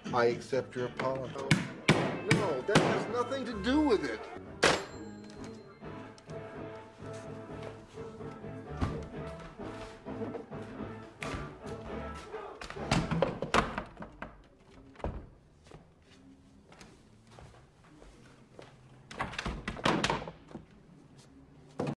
I accept your apology. No, that has nothing to do with it.